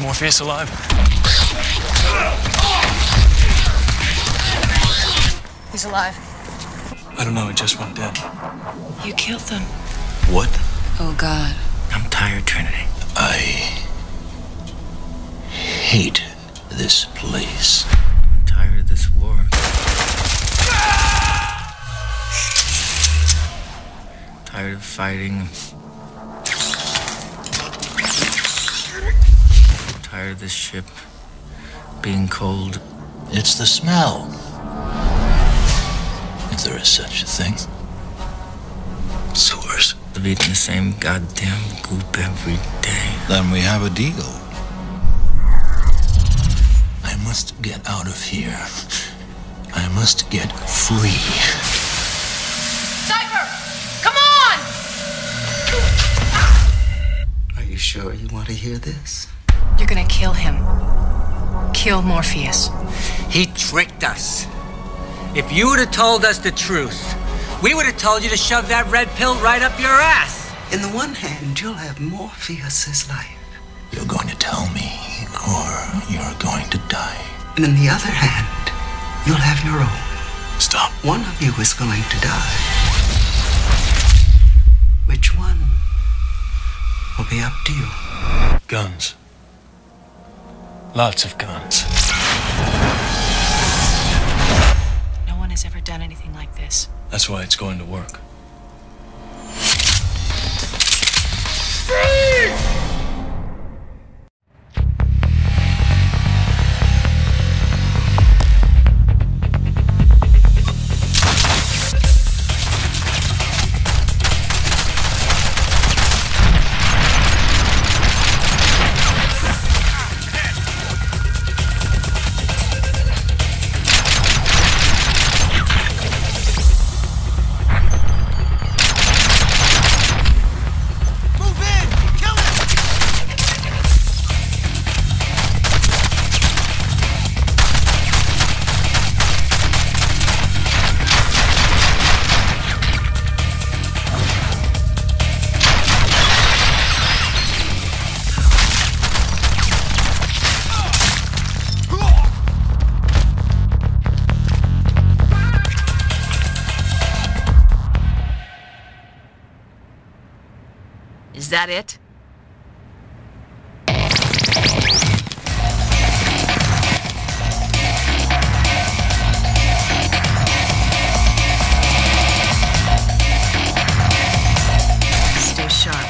Morpheus alive? He's alive. I don't know, he just went dead. You killed them. What? Oh, God. I'm tired, Trinity. I hate this place. I'm tired of this war. Tired of fighting. Tired of this ship being cold. It's the smell. If there is such a thing. Sewers. Of eating the same goddamn goop every day. Then we have a deal. I must get out of here. I must get free. Cypher! Come on! Are you sure you want to hear this? You're gonna kill him. Kill Morpheus. He tricked us. If you would have told us the truth, we would have told you to shove that red pill right up your ass. In the one hand, you'll have Morpheus's life. You're going to tell me, or you're going to die. And in the other hand, you'll have your own. Stop. One of you is going to die. Which one will be up to you. Guns. Lots of guns. No one has ever done anything like this. That's why it's going to work. Is that it? Stay sharp.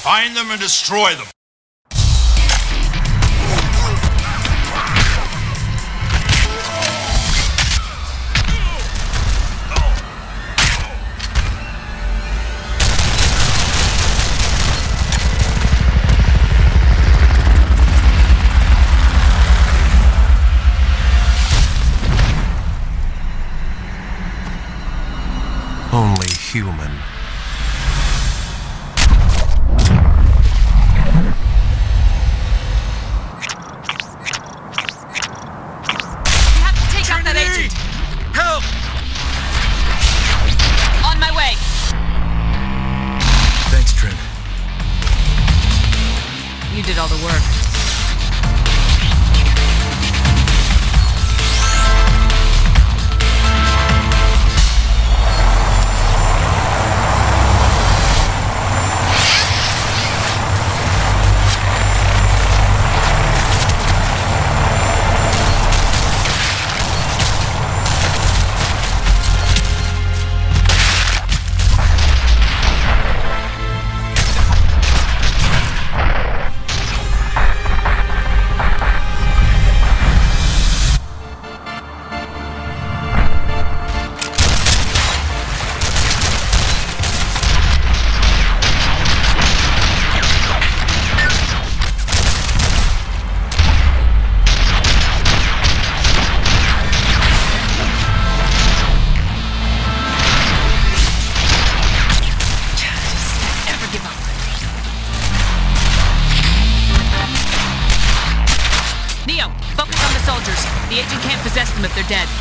Find them and destroy them. Only human. Help! On my way. Thanks, Trin. You did all the work. The agent can't possess them if they're dead.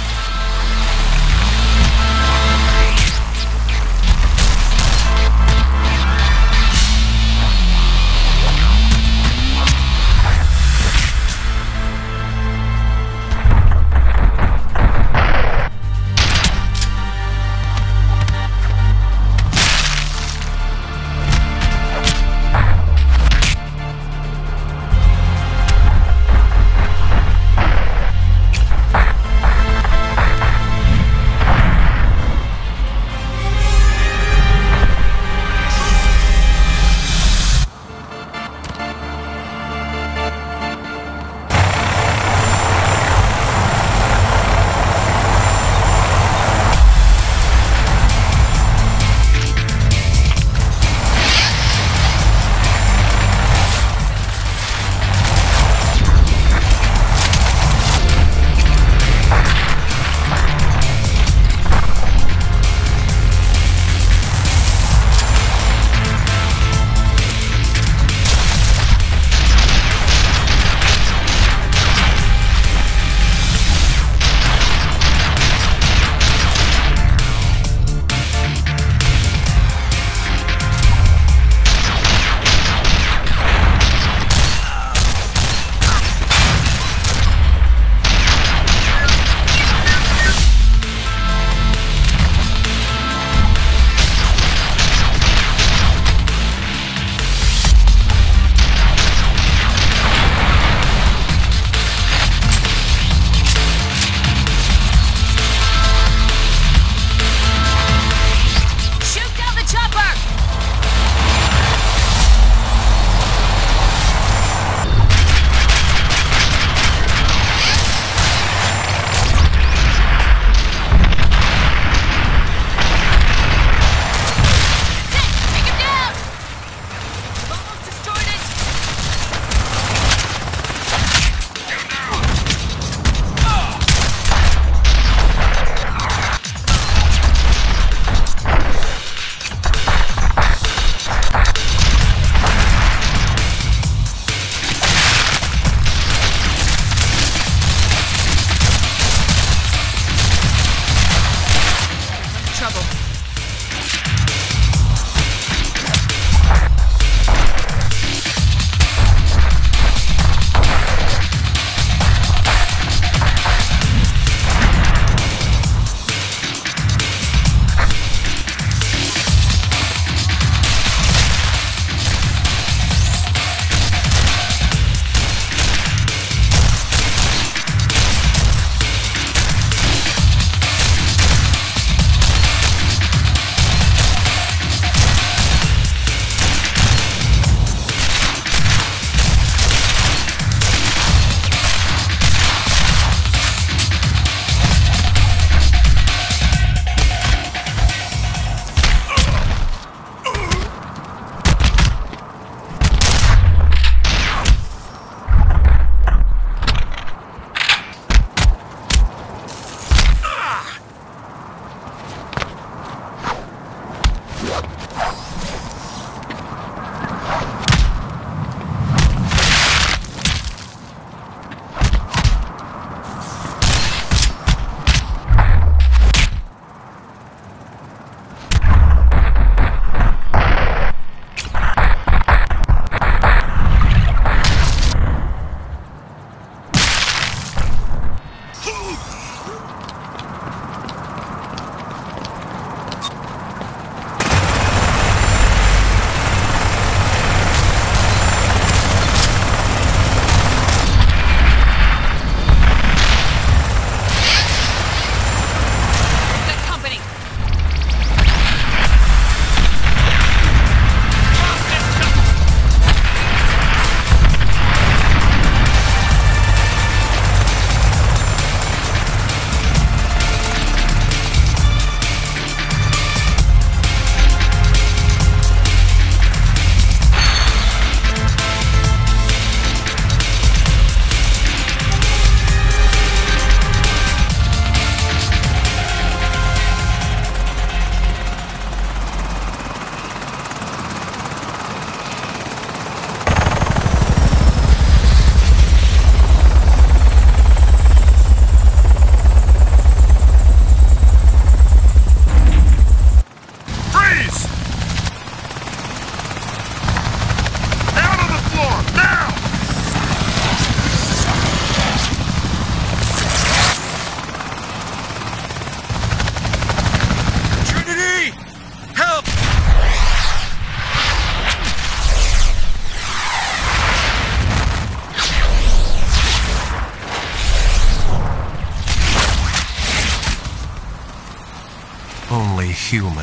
Only human.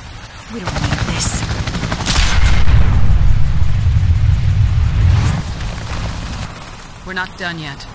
We don't need this. We're not done yet.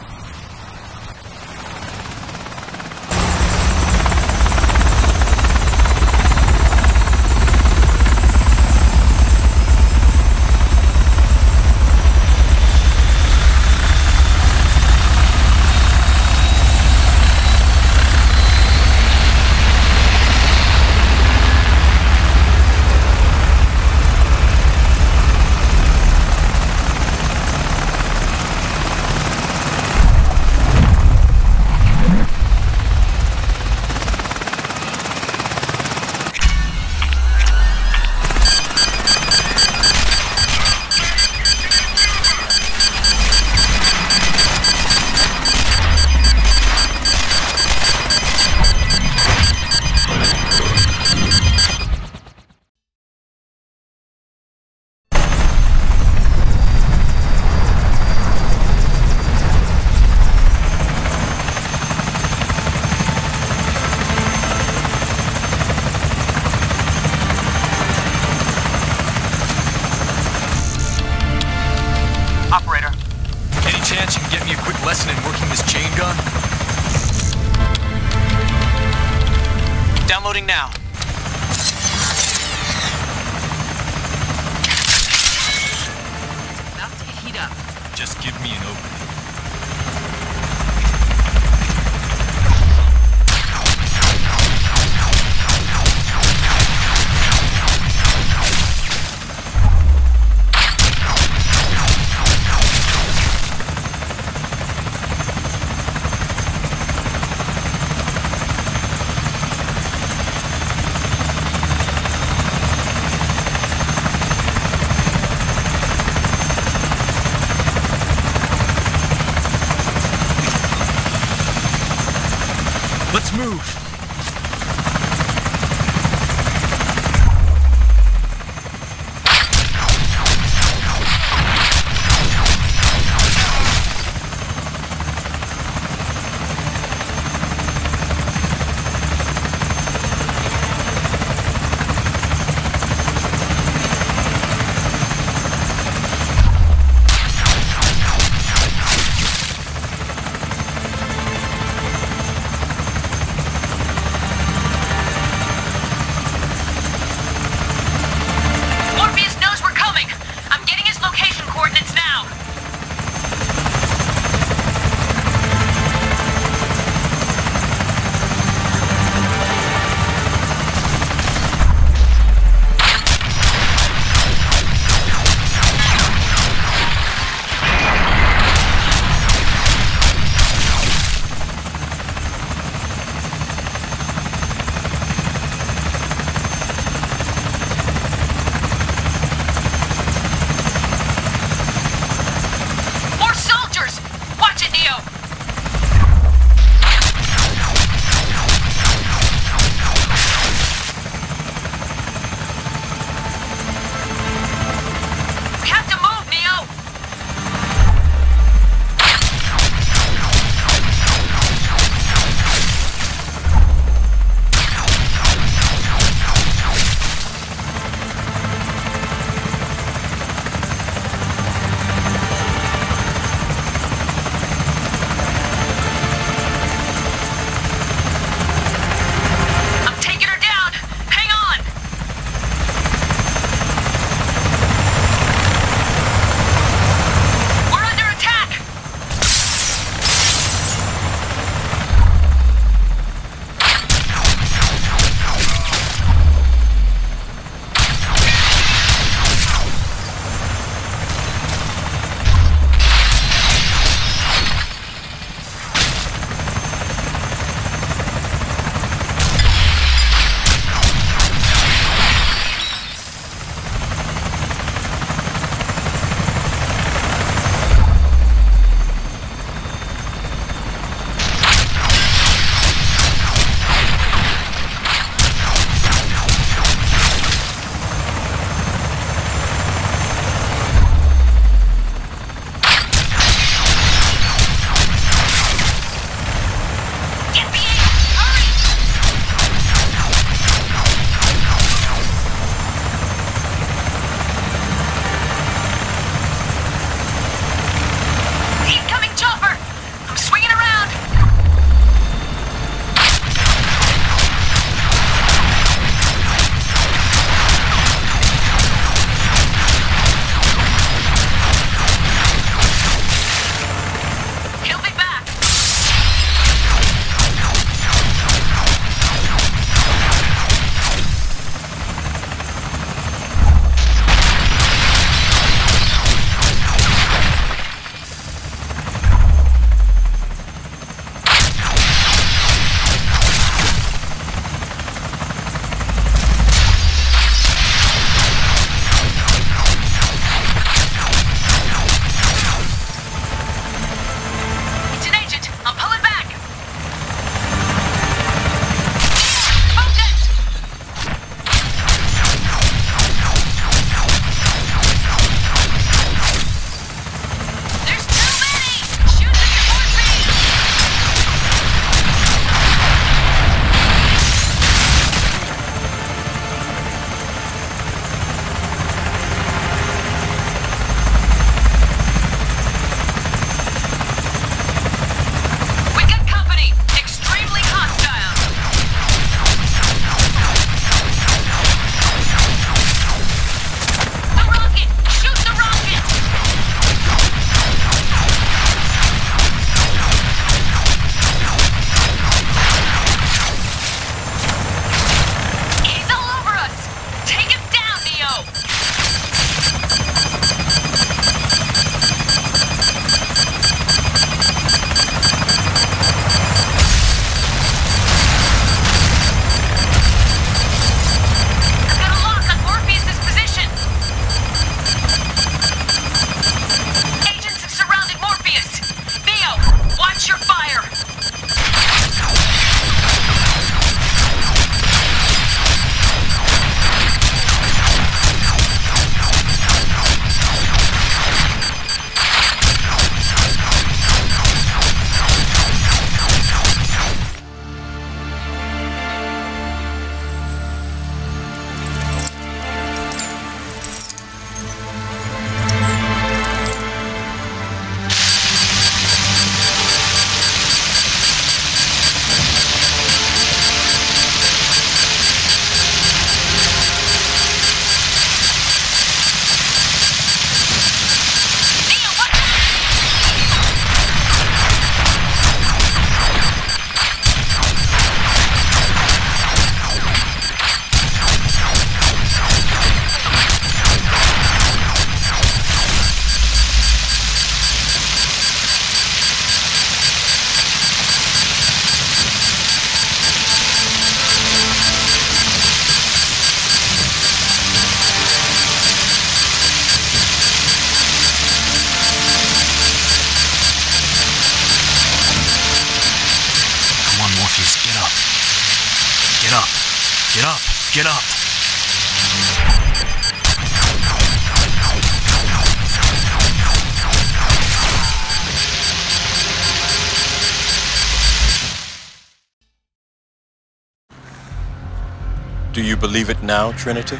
Do you believe it now, Trinity?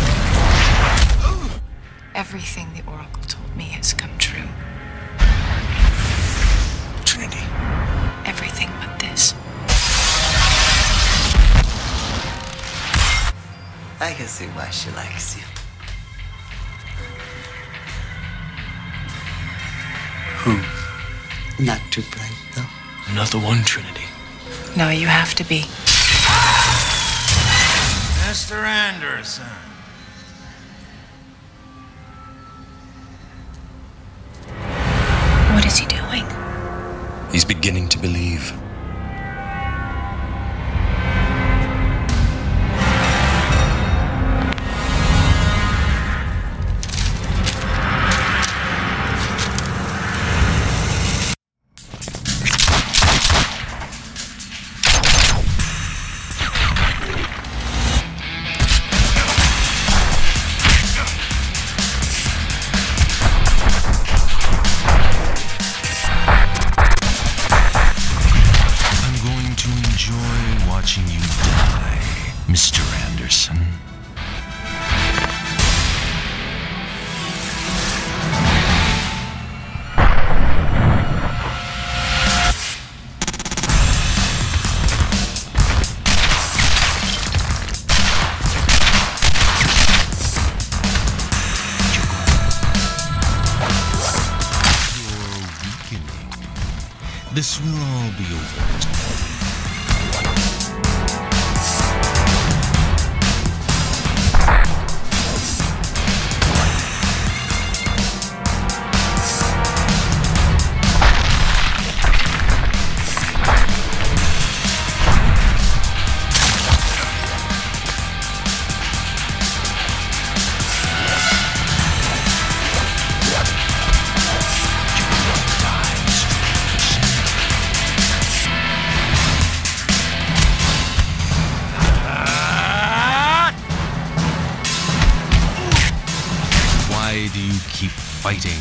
Everything the Oracle told me has come true. Trinity. Everything but this. I can see why she likes you. Who? Not too bright, though. Not the one, Trinity. No, you have to be. Mr. Anderson. What is he doing? He's beginning to believe. Watching you die, Mr. Anderson. You're weakening. This will all be over. Why do you keep fighting?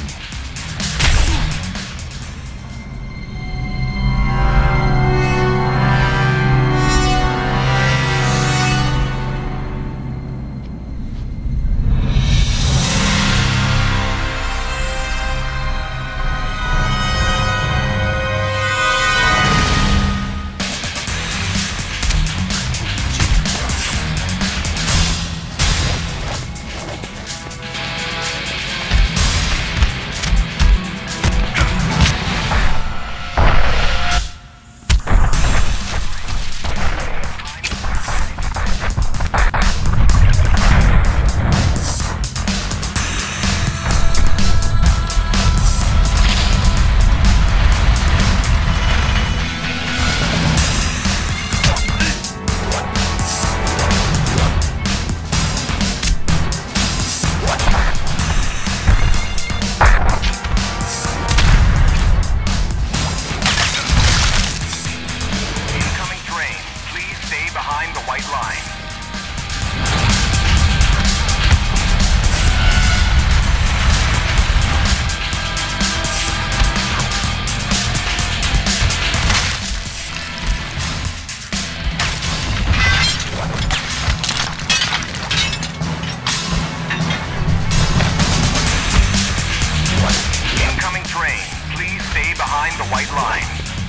behind the white line.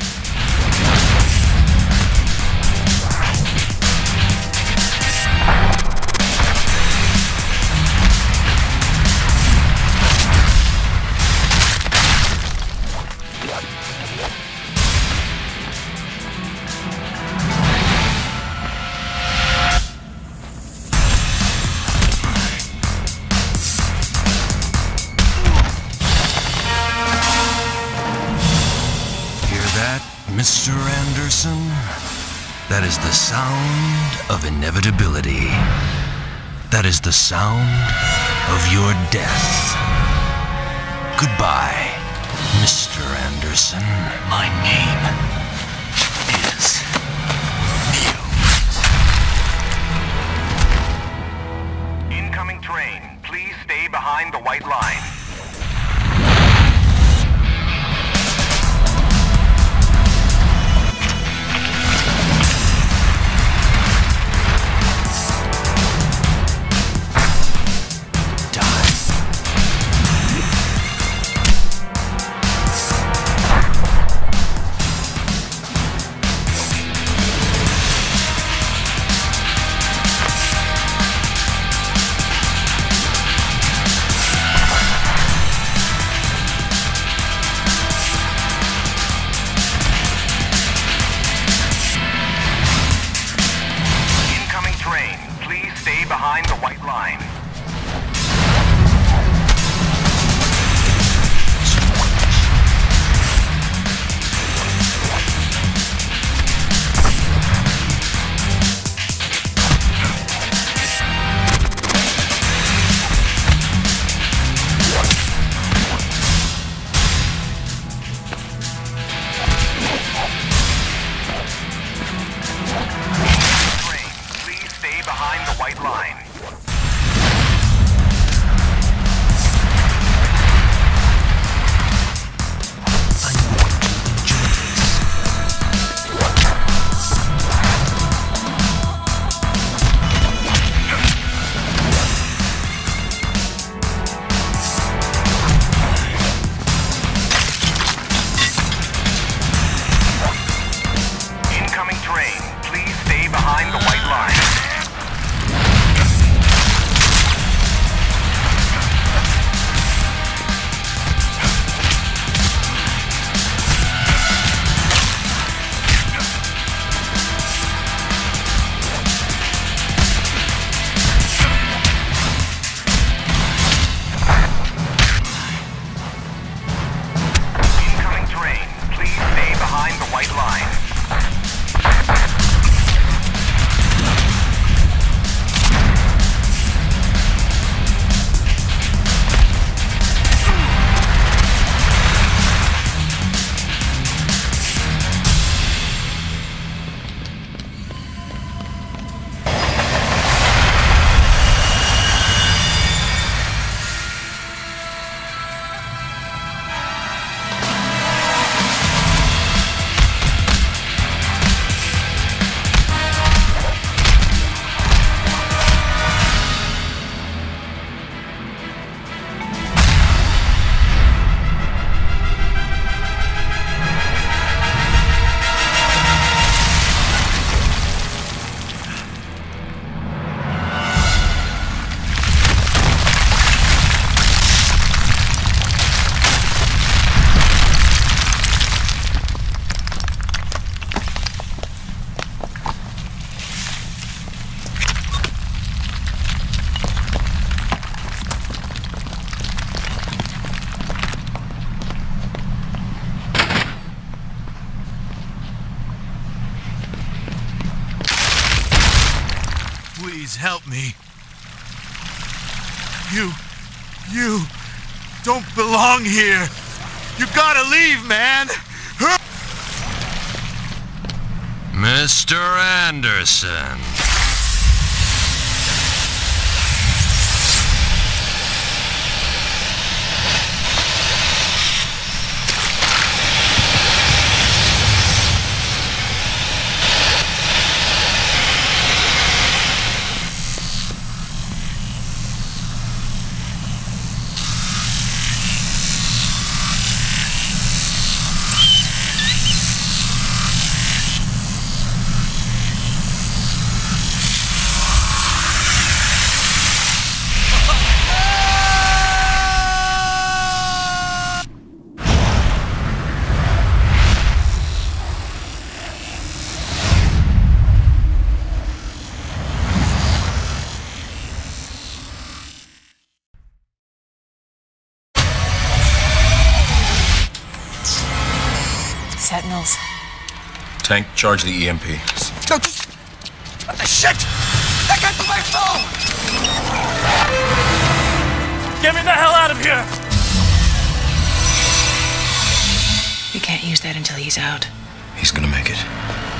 Mr. Anderson, that is the sound of inevitability. That is the sound of your death. Goodbye, Mr. Anderson. My name is Neo. Incoming train. Please stay behind the white line. behind the white line. Please help me. You don't belong here. You gotta leave, man. Mr. Anderson. Sentinels. Tank, charge the EMP. No, just... Shit! That got to my phone! Get me the hell out of here! We can't use that until he's out. He's gonna make it.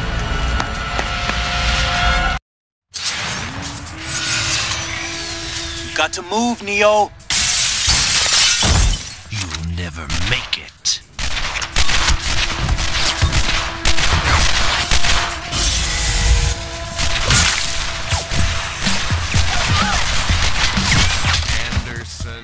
You got to move, Neo. You'll never make it. Anderson.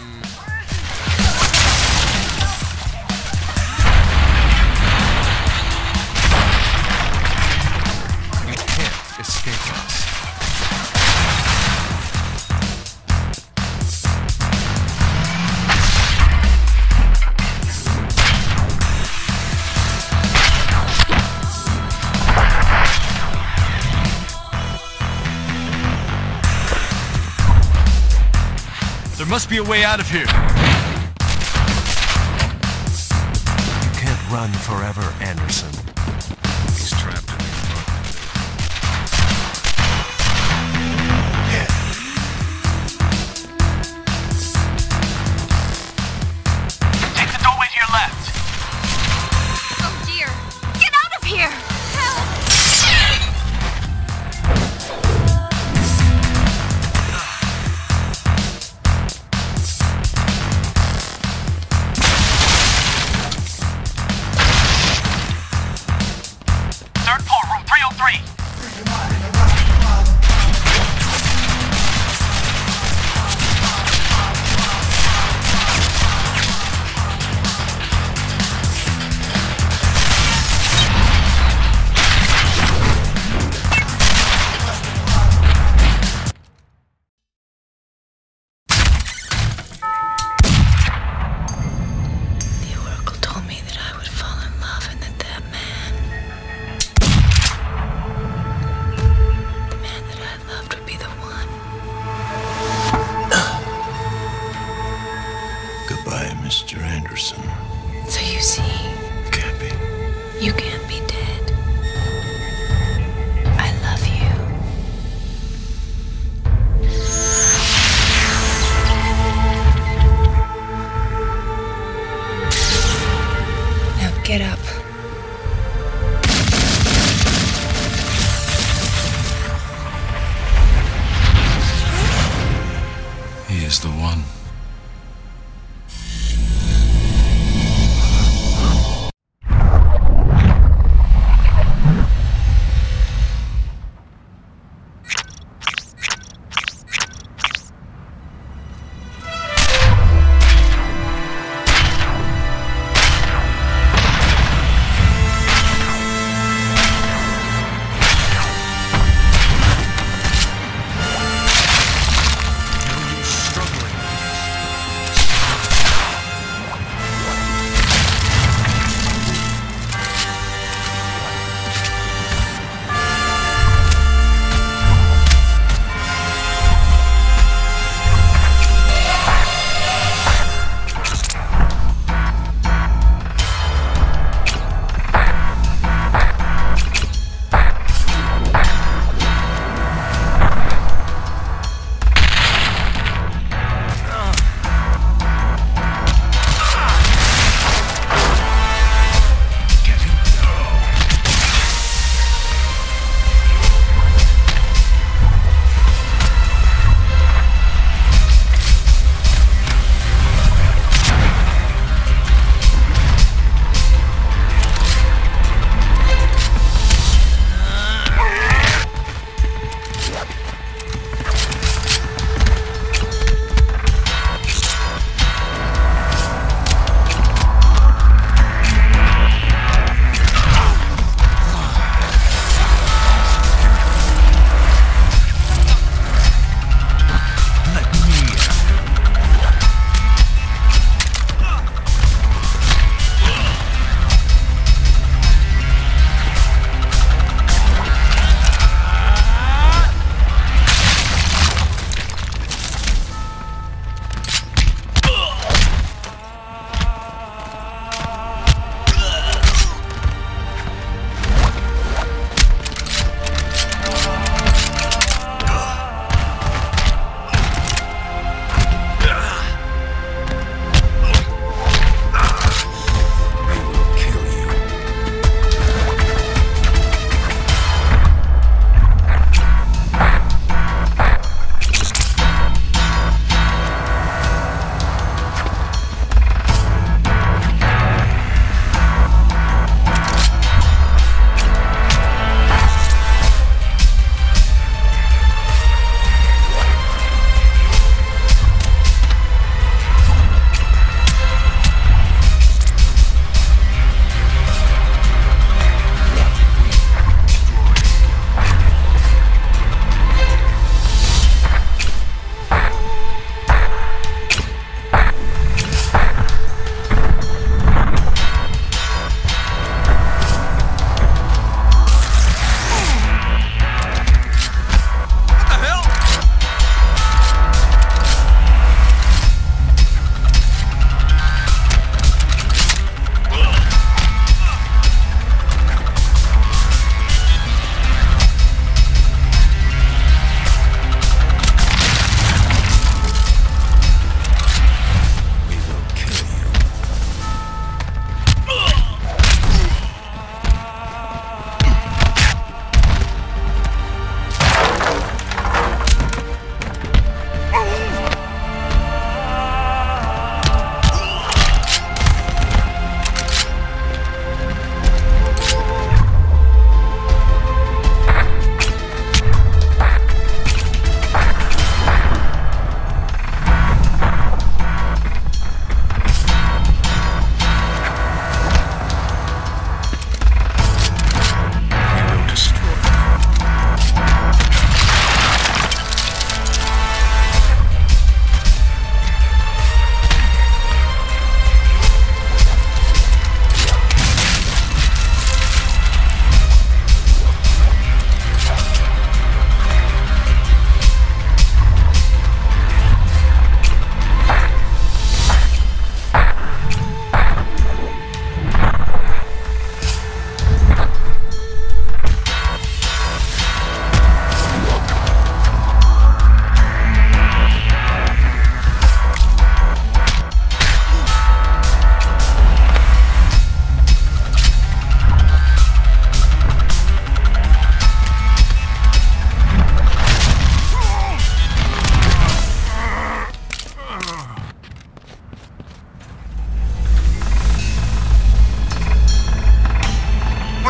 You can't escape us. There must be a way out of here. You can't run forever, Anderson. He's trapped in the apartment. Take the doorway to your left. Oh dear! Get out of here! Help! Third floor, room 303. The Oracle told me that I would fall in love and that man, the man that I loved, would be the one. Goodbye, Mr. Anderson. So you see, Can't be. you can't be dead. I love you. Now get up. He is the one. No use struggling.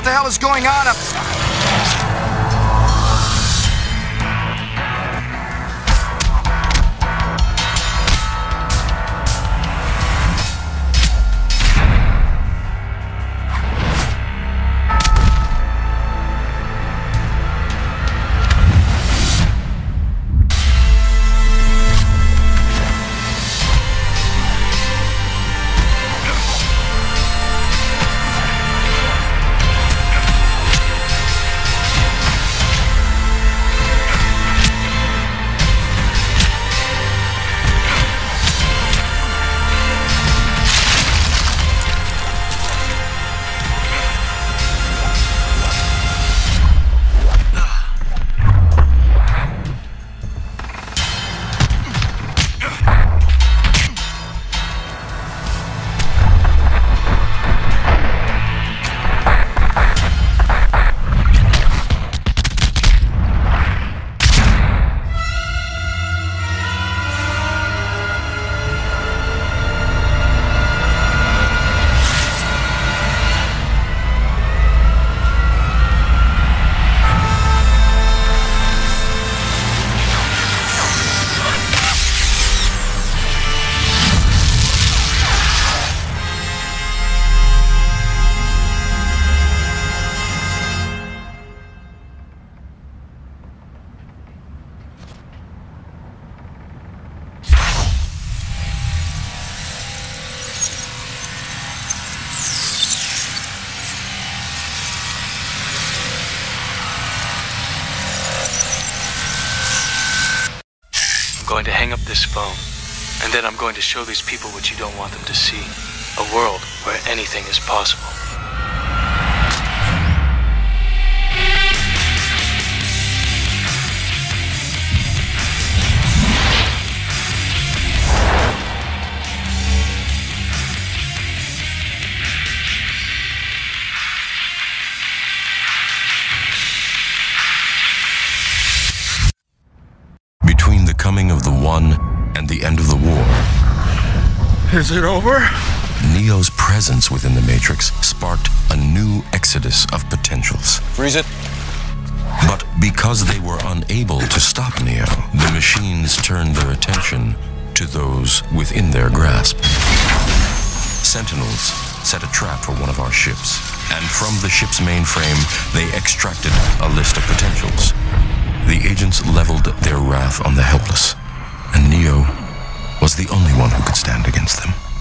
What the hell is going on up? I'm going to hang up this phone, and then I'm going to show these people what you don't want them to see. A world where anything is possible. Between the coming of the One and the end of the war, is it over? Neo's presence within the Matrix sparked a new exodus of potentials. Freeze it. But because they were unable to stop Neo, the machines turned their attention to those within their grasp. Sentinels set a trap for one of our ships, and from the ship's mainframe, they extracted a list of potentials. The agents leveled their wrath on the helpless, and Neo was the only one who could stand against them.